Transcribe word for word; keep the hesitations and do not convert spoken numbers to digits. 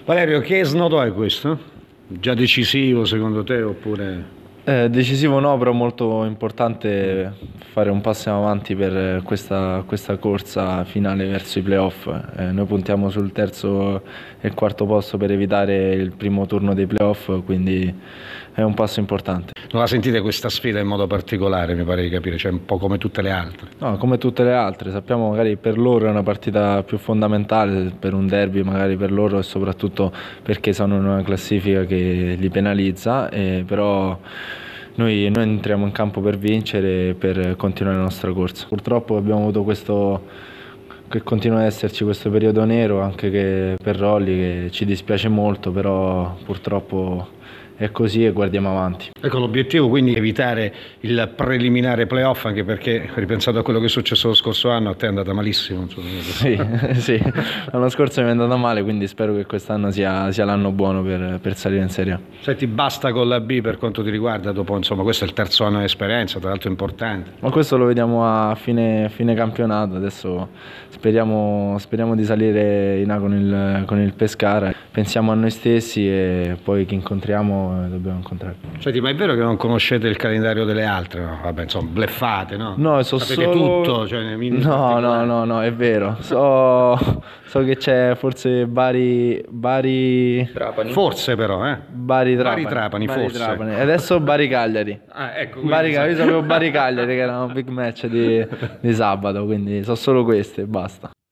Valerio, che snodo è questo? Già decisivo secondo te oppure... Eh, decisivo no, però molto importante fare un passo in avanti per questa, questa corsa finale verso i playoff. Eh, noi puntiamo sul terzo e il quarto posto per evitare il primo turno dei playoff, quindi è un passo importante. Non la sentite questa sfida in modo particolare, mi pare di capire, cioè un po' come tutte le altre? No, come tutte le altre, sappiamo magari per loro è una partita più fondamentale, per un derby magari per loro e soprattutto perché sono in una classifica che li penalizza, eh, però noi, noi entriamo in campo per vincere e per continuare la nostra corsa. Purtroppo abbiamo avuto questo, che continua ad esserci questo periodo nero anche che per Rolli, che ci dispiace molto, però purtroppo è così e guardiamo avanti. Ecco, l'obiettivo quindi è evitare il preliminare playoff, anche perché, ripensato a quello che è successo lo scorso anno, a te è andata malissimo. Sì, sì, l'anno scorso mi è andata male, quindi spero che quest'anno sia, sia l'anno buono per, per salire in Serie A. Senti, basta con la B per quanto ti riguarda, dopo insomma questo è il terzo anno di esperienza, tra l'altro importante. Ma questo lo vediamo a fine, fine campionato, adesso speriamo, speriamo di salire in A con il, con il Pescara, pensiamo a noi stessi e poi chi incontriamo dobbiamo incontrare. Senti, ma è vero che non conoscete il calendario delle altre? No? Vabbè, insomma, bleffate, no? No, so Sapete solo... tutto? Cioè, no, no, no, no, è vero. So, so che c'è forse Bari... Bari... Trapani. Forse però, eh? Bari Trapani. Bari Trapani, Bari forse. Trapani. E adesso Bari Cagliari. Ah, ecco. Bari Cagliari, io sapevo Bari Cagliari che era un big match di, di sabato, quindi so solo queste e basta.